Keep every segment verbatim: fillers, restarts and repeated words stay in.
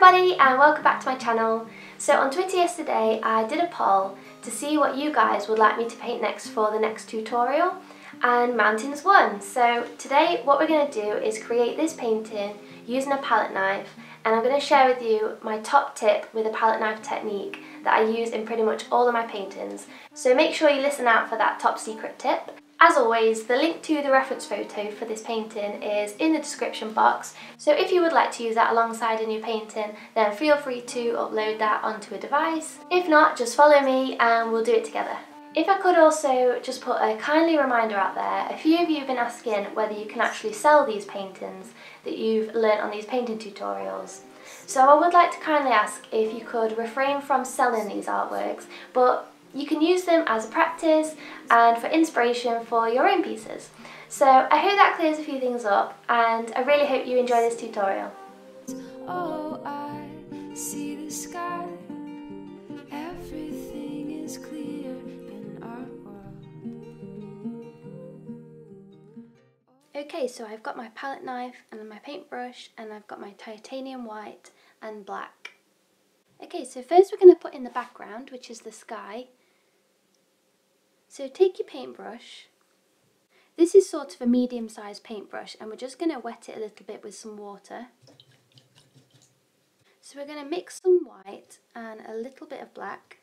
everybody and welcome back to my channel. So on Twitter yesterday I did a poll to see what you guys would like me to paint next for the next tutorial, and mountains won. So today what we're going to do is create this painting using a palette knife, and I'm going to share with you my top tip with a palette knife technique that I use in pretty much all of my paintings. So make sure you listen out for that top secret tip. As always, the link to the reference photo for this painting is in the description box, so if you would like to use that alongside a new painting, then feel free to upload that onto a device. If not, just follow me and we'll do it together. If I could also just put a kindly reminder out there, a few of you have been asking whether you can actually sell these paintings that you've learnt on these painting tutorials. So I would like to kindly ask if you could refrain from selling these artworks, but you can use them as a practice and for inspiration for your own pieces. So I hope that clears a few things up, and I really hope you enjoy this tutorial. Oh, I see the sky. Everything is clear in our world. Okay, so I've got my palette knife and my paintbrush, and I've got my titanium white and black. Okay, so first we're going to put in the background, which is the sky. So take your paintbrush. This is sort of a medium-sized paintbrush, and we're just going to wet it a little bit with some water. So we're going to mix some white and a little bit of black,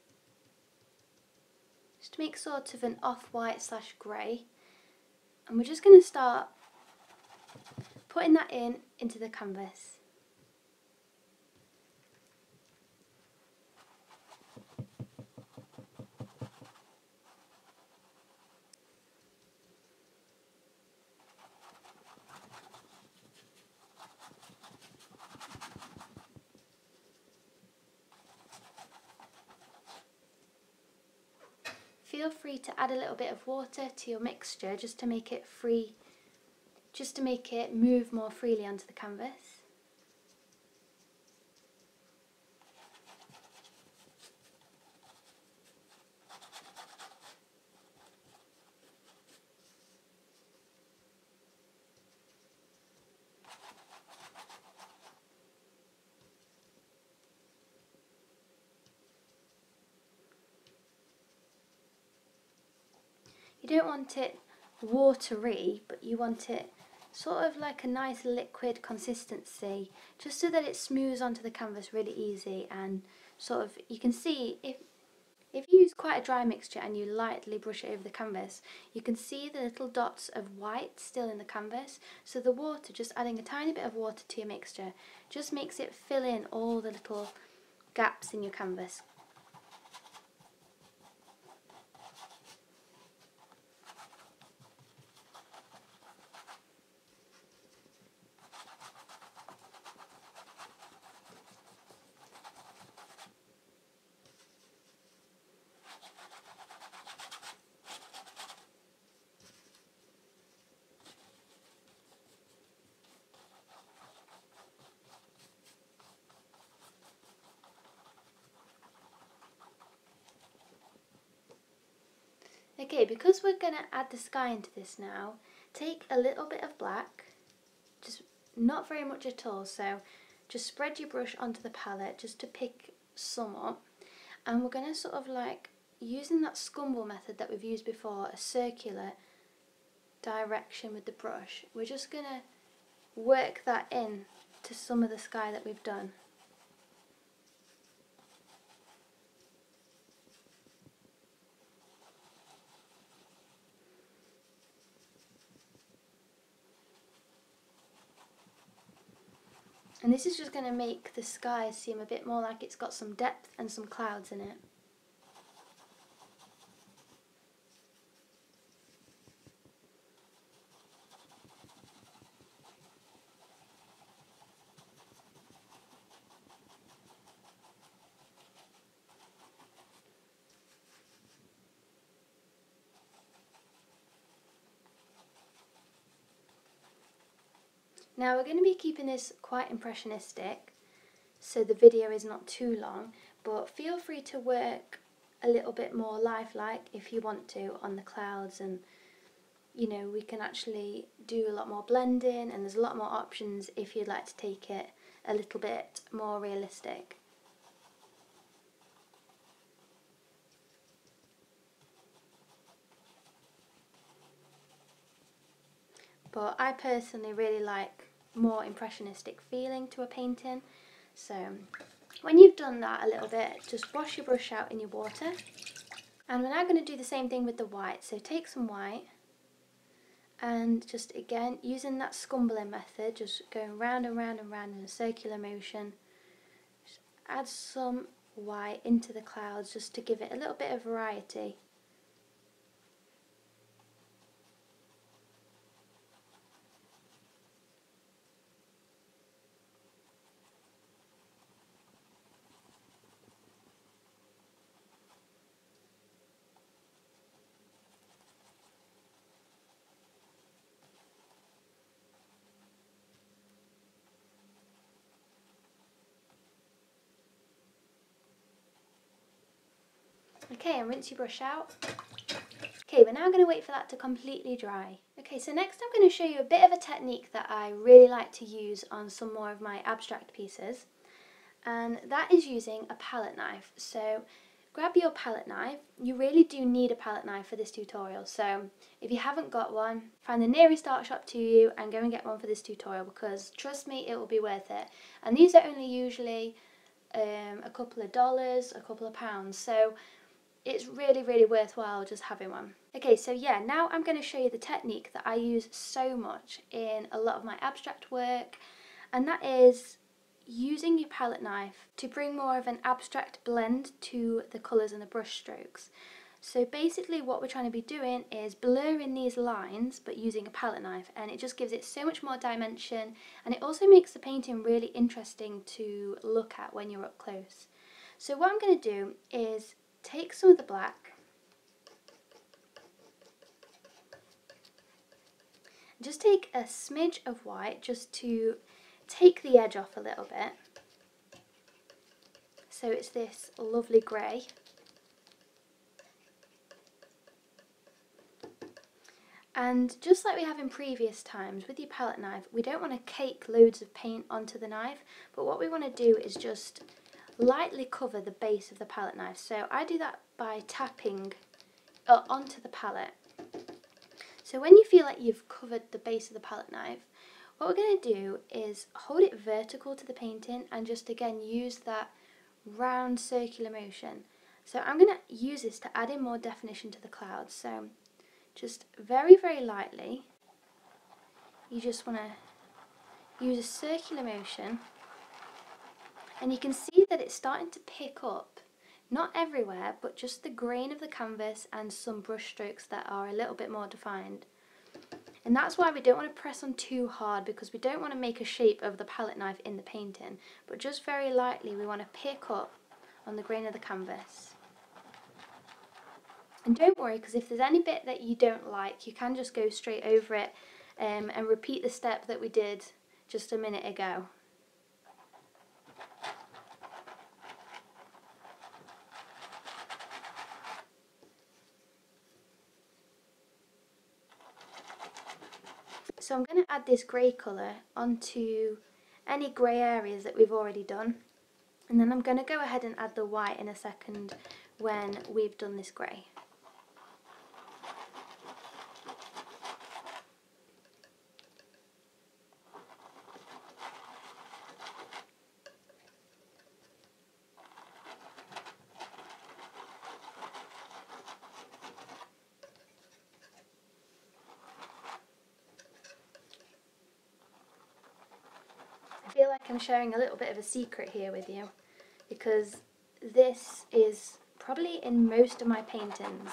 just to make sort of an off-white slash grey. And we're just going to start putting that in into the canvas. Feel free to add a little bit of water to your mixture just to make it free, just to make it move more freely onto the canvas. You don't want it watery, but you want it sort of like a nice liquid consistency, just so that it smooths onto the canvas really easy, and sort of you can see if if you use quite a dry mixture and you lightly brush it over the canvas, you can see the little dots of white still in the canvas. So the water, just adding a tiny bit of water to your mixture, just makes it fill in all the little gaps in your canvas. Okay, because we're going to add the sky into this now, take a little bit of black, just not very much at all, so just spread your brush onto the palette just to pick some up, and we're going to sort of like, using that scumble method that we've used before, a circular direction with the brush, we're just going to work that in to some of the sky that we've done. And this is just going to make the sky seem a bit more like it's got some depth and some clouds in it. Now we're going to be keeping this quite impressionistic, so the video is not too long, but feel free to work a little bit more lifelike if you want to on the clouds, and you know, we can actually do a lot more blending, and there's a lot more options if you'd like to take it a little bit more realistic. But I personally really like more impressionistic feeling to a painting. So when you've done that a little bit, just wash your brush out in your water. And we're now going to do the same thing with the white. So take some white and just again using that scumbling method, just going round and round and round in a circular motion. Just add some white into the clouds just to give it a little bit of variety. Okay, and rinse your brush out. Okay, we're now going to wait for that to completely dry. Okay, so next I'm going to show you a bit of a technique that I really like to use on some more of my abstract pieces, and that is using a palette knife. So grab your palette knife. You really do need a palette knife for this tutorial, so if you haven't got one, find the nearest art shop to you and go and get one for this tutorial, because trust me, it will be worth it. And these are only usually um, a couple of dollars, a couple of pounds, so it's really, really worthwhile just having one. Okay, so yeah, now I'm going to show you the technique that I use so much in a lot of my abstract work, and that is using your palette knife to bring more of an abstract blend to the colours and the brush strokes. So basically what we're trying to be doing is blurring these lines but using a palette knife, and it just gives it so much more dimension, and it also makes the painting really interesting to look at when you're up close. So what I'm going to do is take some of the black, just take a smidge of white just to take the edge off a little bit, so it's this lovely grey. And just like we have in previous times with your palette knife, we don't want to cake loads of paint onto the knife, but what we want to do is just lightly cover the base of the palette knife. So I do that by tapping uh, onto the palette. So when you feel like you've covered the base of the palette knife, what we're going to do is hold it vertical to the painting and just again use that round circular motion. So I'm going to use this to add in more definition to the clouds. So just very, very lightly, you just want to use a circular motion. And you can see that it's starting to pick up, not everywhere, but just the grain of the canvas and some brush strokes that are a little bit more defined. And that's why we don't want to press on too hard, because we don't want to make a shape of the palette knife in the painting, but just very lightly we want to pick up on the grain of the canvas. And don't worry, because if there's any bit that you don't like, you can just go straight over it um, and repeat the step that we did just a minute ago. So I'm going to add this grey colour onto any grey areas that we've already done, and then I'm going to go ahead and add the white in a second when we've done this grey. I feel like I'm sharing a little bit of a secret here with you, because this is probably in most of my paintings.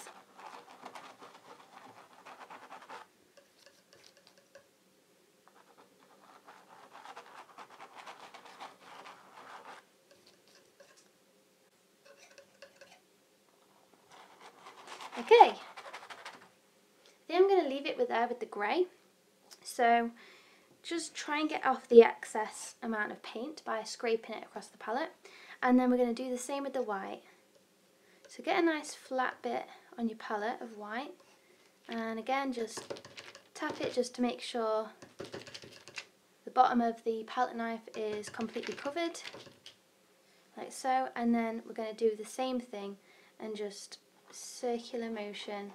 Okay, I think I'm going to leave it with there with the grey. So just try and get off the excess amount of paint by scraping it across the palette, and then we're going to do the same with the white. So get a nice flat bit on your palette of white, and again just tap it just to make sure the bottom of the palette knife is completely covered, like so, and then we're going to do the same thing and just circular motion.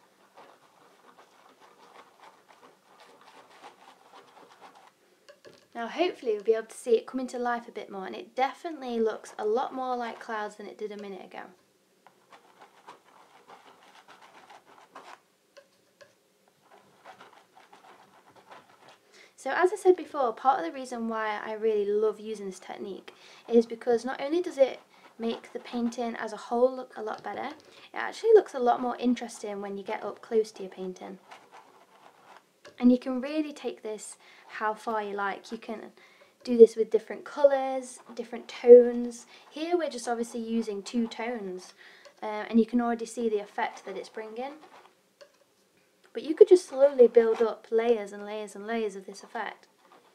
Now hopefully we'll be able to see it come into life a bit more, and it definitely looks a lot more like clouds than it did a minute ago. So as I said before, part of the reason why I really love using this technique is because not only does it make the painting as a whole look a lot better, it actually looks a lot more interesting when you get up close to your painting. And you can really take this how far you like. You can do this with different colours, different tones. Here we're just obviously using two tones, uh, and you can already see the effect that it's bringing. But you could just slowly build up layers and layers and layers of this effect.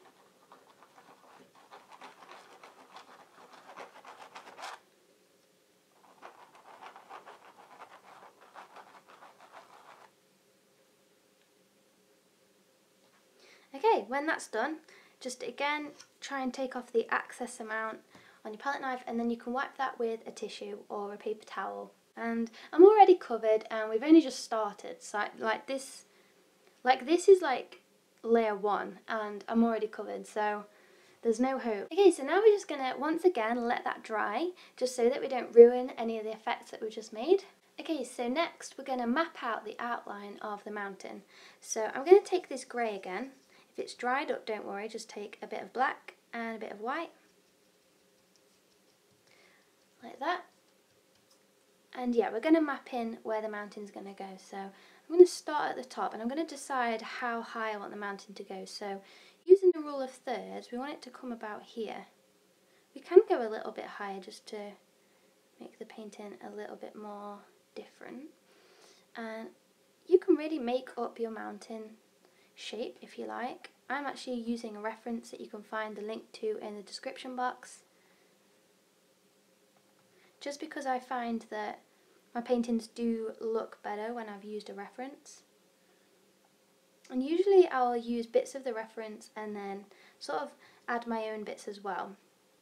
Okay, when that's done, just again try and take off the excess amount on your palette knife, and then you can wipe that with a tissue or a paper towel. And I'm already covered, and we've only just started, so like this like this is like layer one and I'm already covered, so there's no hope. Okay, so now we're just gonna once again let that dry, just so that we don't ruin any of the effects that we just made. Okay, so next we're gonna map out the outline of the mountain. So I'm gonna take this grey again. If it's dried up, don't worry, just take a bit of black and a bit of white, like that. And yeah, we're going to map in where the mountain's going to go. So I'm going to start at the top, and I'm going to decide how high I want the mountain to go. So using the rule of thirds, we want it to come about here. We can go a little bit higher just to make the painting a little bit more different. And you can really make up your mountain shape if you like. I'm actually using a reference that you can find the link to in the description box, just because I find that my paintings do look better when I've used a reference. And usually I'll use bits of the reference and then sort of add my own bits as well.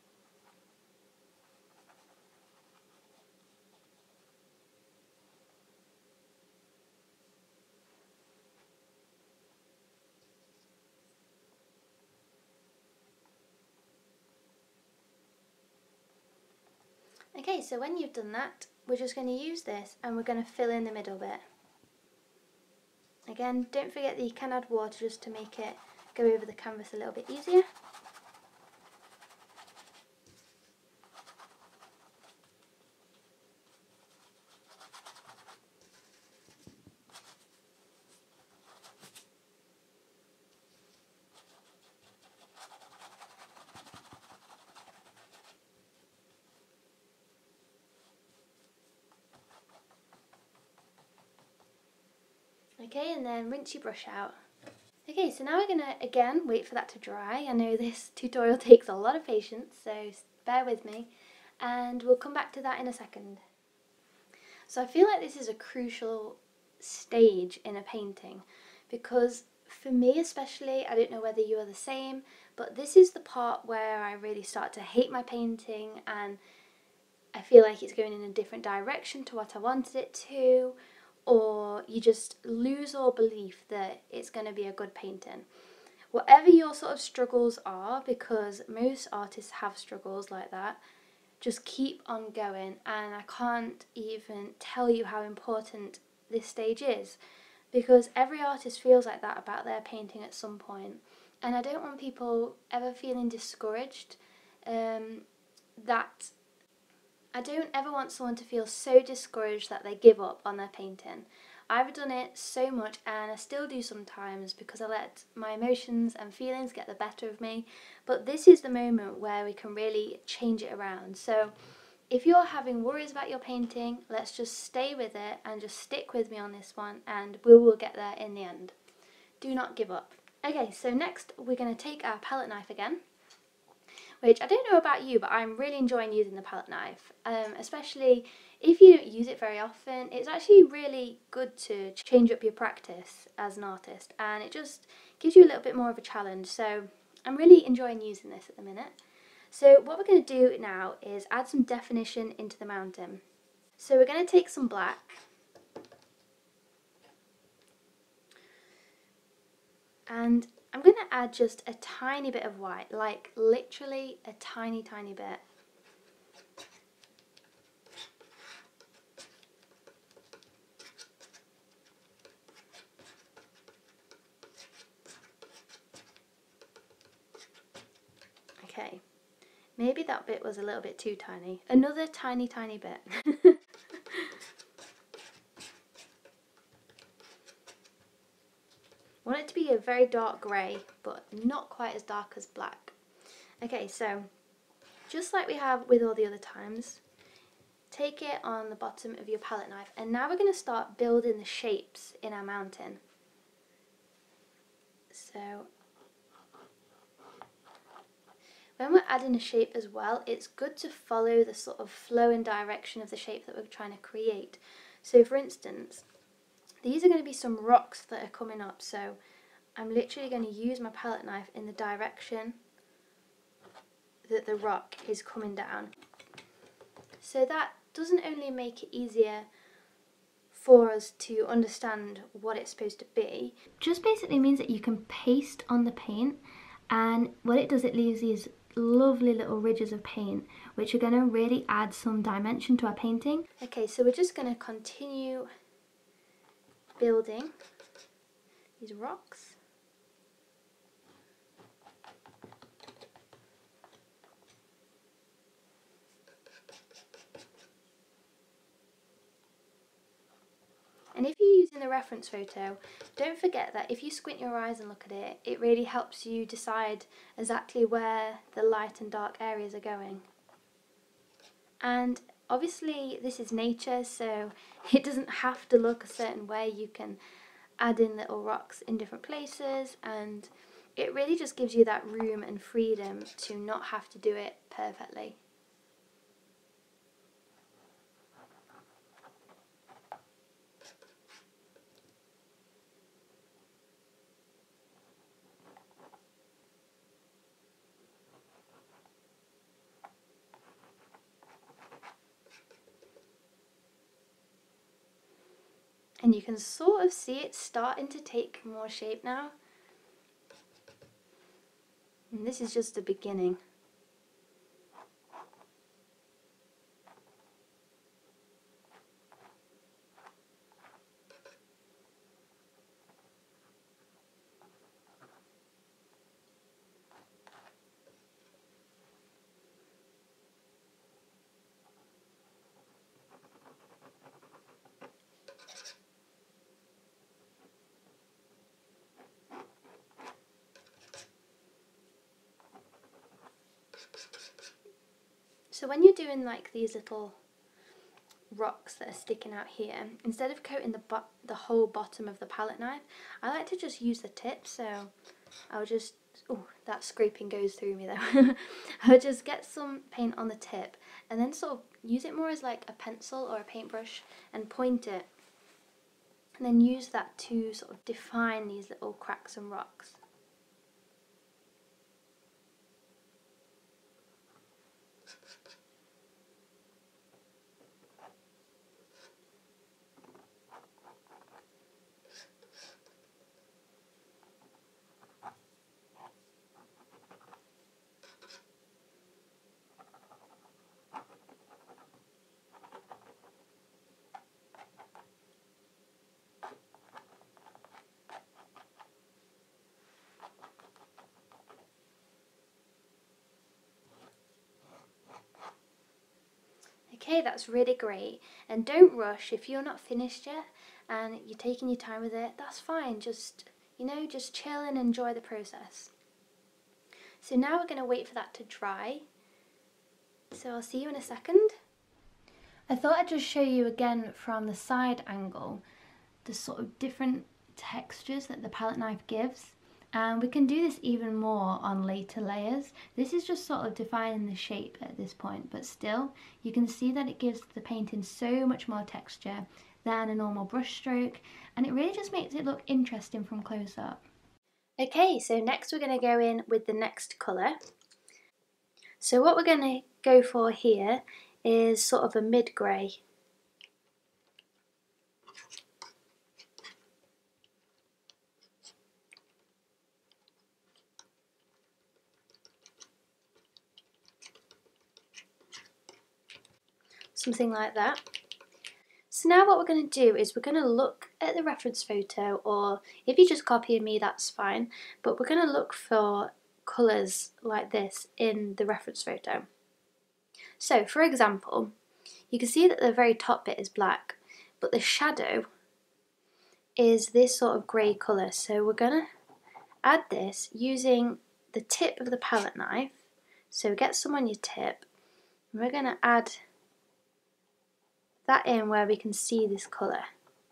Okay, so when you've done that, we're just going to use this and we're going to fill in the middle bit. Again, don't forget that you can add water just to make it go over the canvas a little bit easier. Okay, and then rinse your brush out. Okay, so now we're going to again wait for that to dry. I know this tutorial takes a lot of patience, so bear with me, and we'll come back to that in a second. So I feel like this is a crucial stage in a painting, because for me especially, I don't know whether you are the same, but this is the part where I really start to hate my painting and I feel like it's going in a different direction to what I wanted it to, or you just lose all belief that it's going to be a good painting. Whatever your sort of struggles are, because most artists have struggles like that, just keep on going, and I can't even tell you how important this stage is, because every artist feels like that about their painting at some point, and I don't want people ever feeling discouraged. Um, that I don't ever want someone to feel so discouraged that they give up on their painting. I've done it so much, and I still do sometimes because I let my emotions and feelings get the better of me, but this is the moment where we can really change it around. So if you're having worries about your painting, let's just stay with it and just stick with me on this one, and we will get there in the end. Do not give up. Okay, so next we're going to take our palette knife again, which I don't know about you, but I'm really enjoying using the palette knife, um, especially if you don't use it very often. It's actually really good to change up your practice as an artist, and it just gives you a little bit more of a challenge. So I'm really enjoying using this at the minute. So what we're going to do now is add some definition into the mountain. So we're going to take some black and I'm going to add just a tiny bit of white, like literally a tiny tiny bit. Okay, maybe that bit was a little bit too tiny. Another tiny tiny bit. I want it to be a very dark grey, but not quite as dark as black. Okay, so just like we have with all the other times, take it on the bottom of your palette knife, and now we're going to start building the shapes in our mountain. So when we're adding a shape as well, it's good to follow the sort of flow and direction of the shape that we're trying to create. So for instance, these are going to be some rocks that are coming up, so I'm literally going to use my palette knife in the direction that the rock is coming down. So that doesn't only make it easier for us to understand what it's supposed to be, just basically means that you can paste on the paint, and what it does, it leaves these lovely little ridges of paint which are going to really add some dimension to our painting. Okay, so we're just going to continue building these rocks. And if you're using the reference photo, don't forget that if you squint your eyes and look at it, it really helps you decide exactly where the light and dark areas are going. And obviously this is nature, so it doesn't have to look a certain way. You can add in little rocks in different places, and it really just gives you that room and freedom to not have to do it perfectly. And you can sort of see it starting to take more shape now. And this is just the beginning. So when you're doing like these little rocks that are sticking out here, instead of coating the bo the whole bottom of the palette knife, I like to just use the tip. So I'll just, oh, that scraping goes through me though. I'll just get some paint on the tip and then sort of use it more as like a pencil or a paintbrush and point it, and then use that to sort of define these little cracks and rocks. Okay, that's really great, and don't rush. If you're not finished yet and you're taking your time with it, that's fine. Just, you know, just chill and enjoy the process. So now we're going to wait for that to dry. So I'll see you in a second. I thought I'd just show you again from the side angle the sort of different textures that the palette knife gives. And we can do this even more on later layers. This is just sort of defining the shape at this point, but still you can see that it gives the painting so much more texture than a normal brush stroke, and it really just makes it look interesting from close up. Okay, so next we're going to go in with the next colour. So what we're going to go for here is sort of a mid-grey. Something like that. So now what we're going to do is we're going to look at the reference photo, or if you just copy me that's fine, but we're going to look for colours like this in the reference photo. So for example, you can see that the very top bit is black, but the shadow is this sort of grey colour. So we're going to add this using the tip of the palette knife. So get some on your tip, and we're going to add that in where we can see this colour.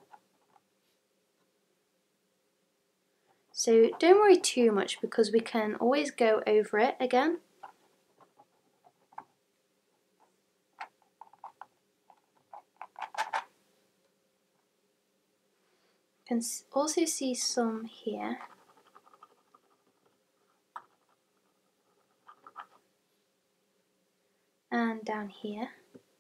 So don't worry too much because we can always go over it again. You can also see some here. And down here.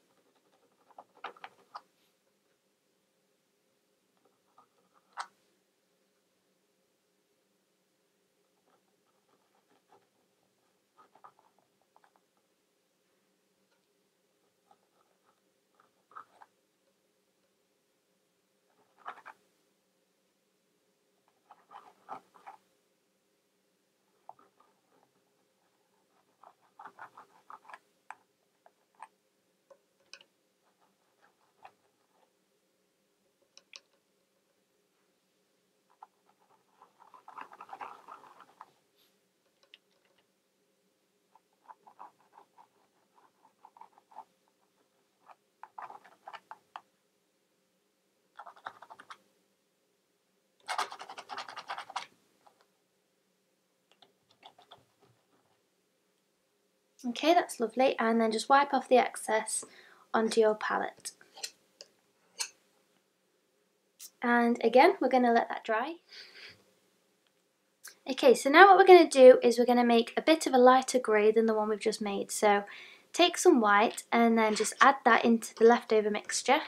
Okay, that's lovely, and then just wipe off the excess onto your palette. And again, we're going to let that dry. Okay, so now what we're going to do is we're going to make a bit of a lighter grey than the one we've just made. So take some white and then just add that into the leftover mixture.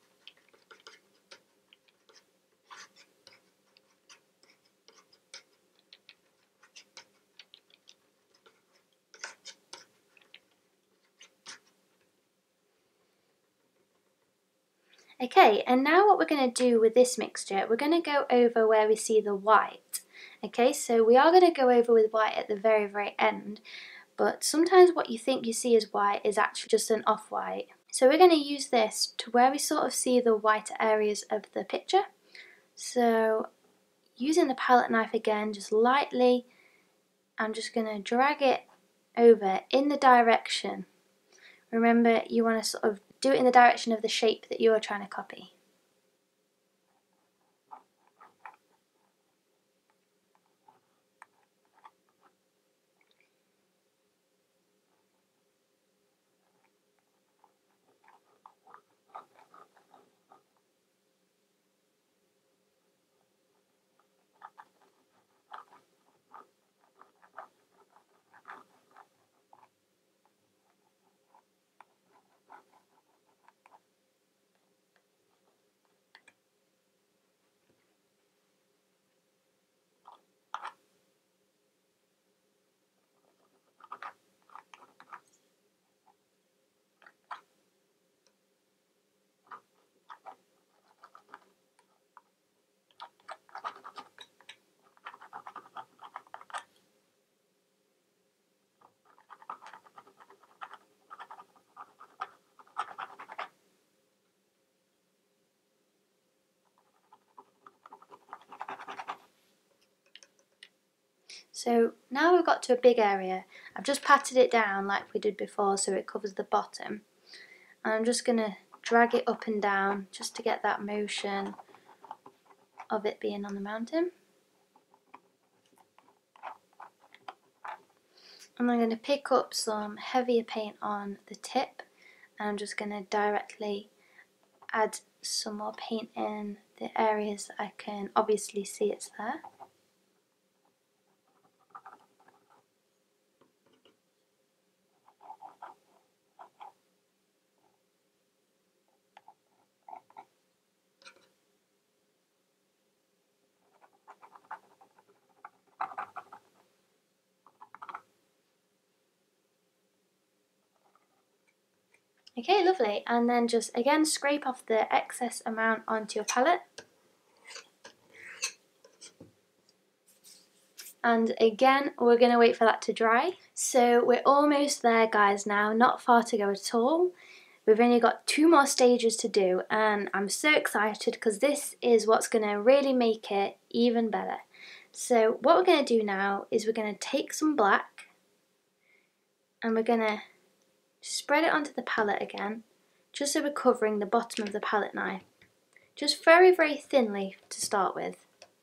Okay, and now what we're going to do with this mixture, we're going to go over where we see the white. Okay, so we are going to go over with white at the very, very end, but sometimes what you think you see as white is actually just an off-white. So we're going to use this to where we sort of see the white areas of the picture. So using the palette knife again, just lightly, I'm just going to drag it over in the direction. Remember, you want to sort of do it in the direction of the shape that you are trying to copy. So now we've got to a big area. I've just patted it down like we did before so it covers the bottom. And I'm just going to drag it up and down just to get that motion of it being on the mountain. And I'm going to pick up some heavier paint on the tip, and I'm just going to directly add some more paint in the areas that I can obviously see it's there. Okay, lovely. And then just again scrape off the excess amount onto your palette. And again, we're going to wait for that to dry. So we're almost there, guys, now, not far to go at all. We've only got two more stages to do, and I'm so excited because this is what's going to really make it even better. So what we're going to do now is we're going to take some black and we're going to spread it onto the palette again, just so we're covering the bottom of the palette knife. Just very, very thinly to start with.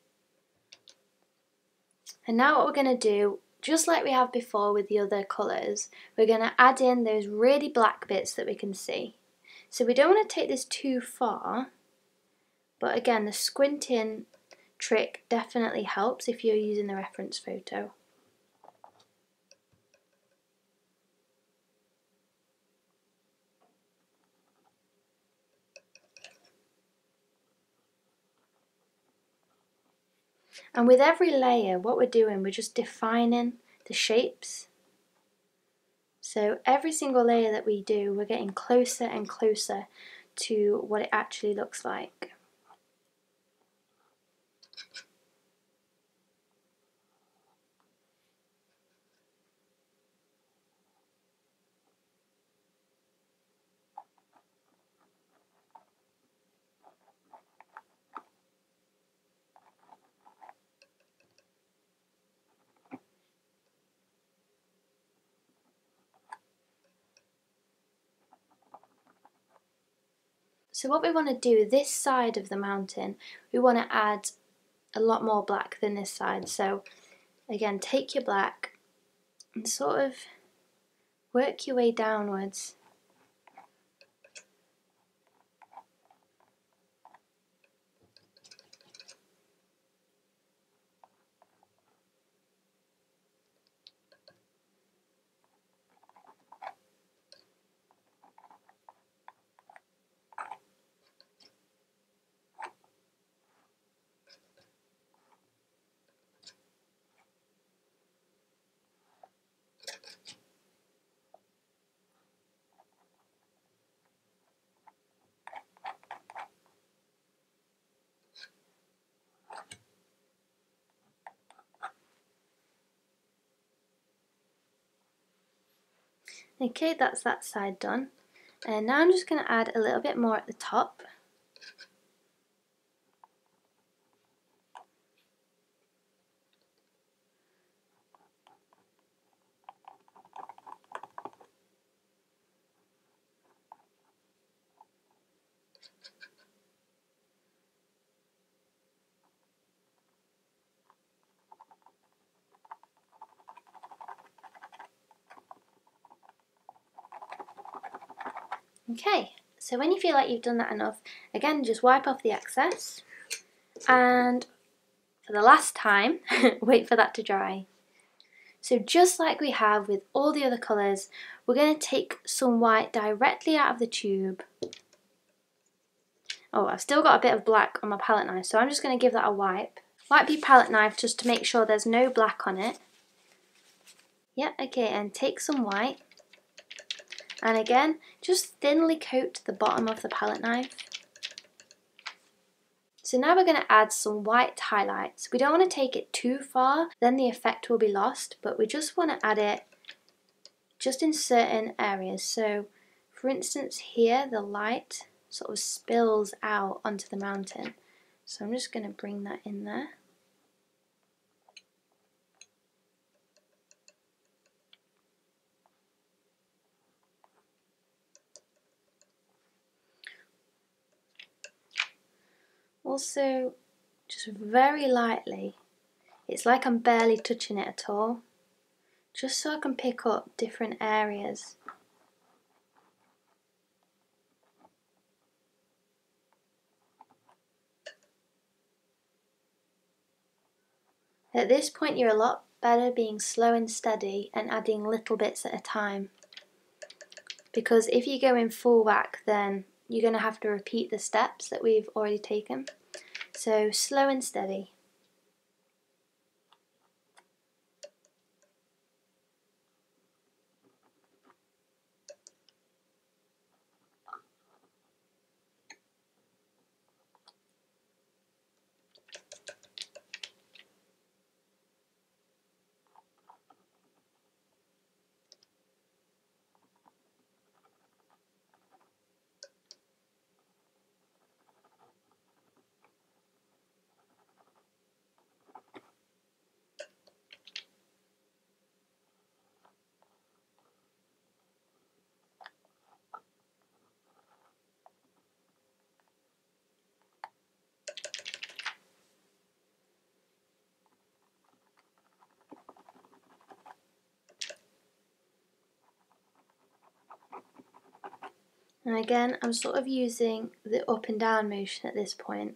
And now what we're going to do, just like we have before with the other colours, we're going to add in those really black bits that we can see. So we don't want to take this too far, but again, the squinting trick definitely helps if you're using the reference photo. And with every layer, what we're doing, we're just defining the shapes. So every single layer that we do, we're getting closer and closer to what it actually looks like. So what we want to do, this side of the mountain, we want to add a lot more black than this side. So again, take your black and sort of work your way downwards. Okay, that's that side done. And now I'm just going to add a little bit more at the top. Okay, so when you feel like you've done that enough, again, just wipe off the excess. And for the last time, wait for that to dry. So just like we have with all the other colours, we're going to take some white directly out of the tube. Oh, I've still got a bit of black on my palette knife, so I'm just going to give that a wipe. Wipe your palette knife just to make sure there's no black on it. Yep, okay, and take some white. And again, just thinly coat the bottom of the palette knife. So now we're going to add some white highlights. We don't want to take it too far, then the effect will be lost, but we just want to add it just in certain areas. So for instance here, the light sort of spills out onto the mountain. So I'm just going to bring that in there. Also, just very lightly, it's like I'm barely touching it at all, just so I can pick up different areas. At this point you're a lot better being slow and steady and adding little bits at a time, because if you go in full whack then you're going to have to repeat the steps that we've already taken. So slow and steady. And again, I'm sort of using the up and down motion at this point.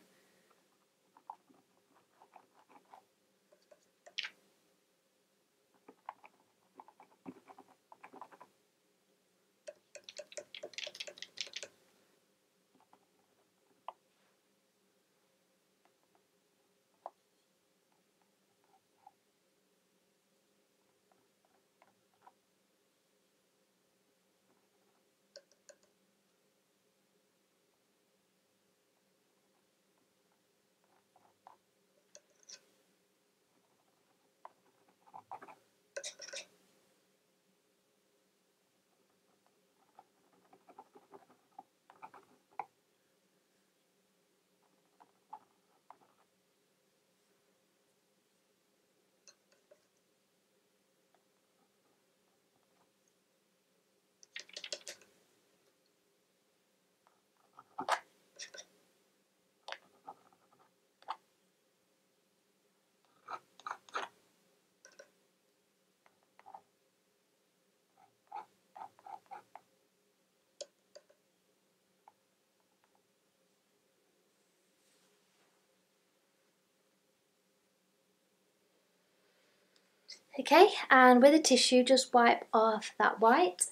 Okay, and with a tissue, just wipe off that white.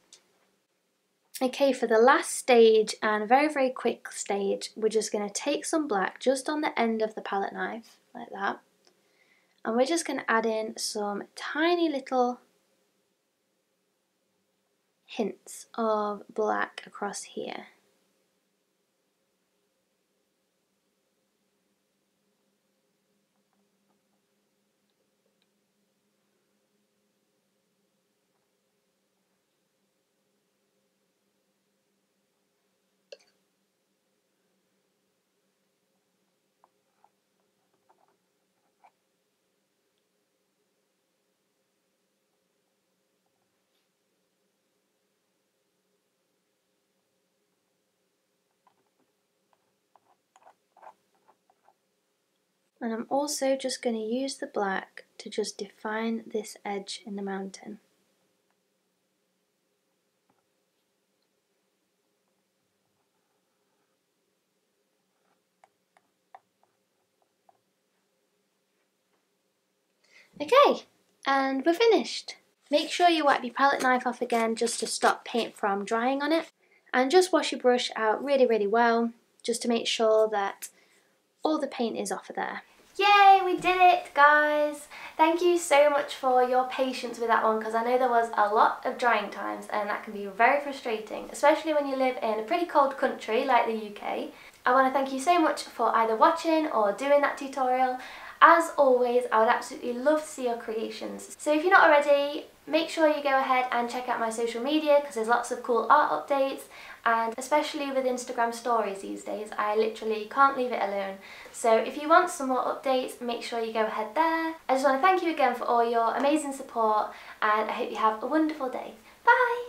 Okay, for the last stage and a very, very quick stage, we're just going to take some black just on the end of the palette knife, like that. And we're just going to add in some tiny little hints of black across here. And I'm also just going to use the black to just define this edge in the mountain. Okay, and we're finished. Make sure you wipe your palette knife off again just to stop paint from drying on it. And just wash your brush out really, really well, just to make sure that all the paint is off of there. Yay, we did it, guys! Thank you so much for your patience with that one, because I know there was a lot of drying times and that can be very frustrating, especially when you live in a pretty cold country like the U K. I want to thank you so much for either watching or doing that tutorial. As always, I would absolutely love to see your creations. So if you're not already, make sure you go ahead and check out my social media, because there's lots of cool art updates, and especially with Instagram stories these days, I literally can't leave it alone. So if you want some more updates, make sure you go ahead there. I just want to thank you again for all your amazing support, and I hope you have a wonderful day. Bye!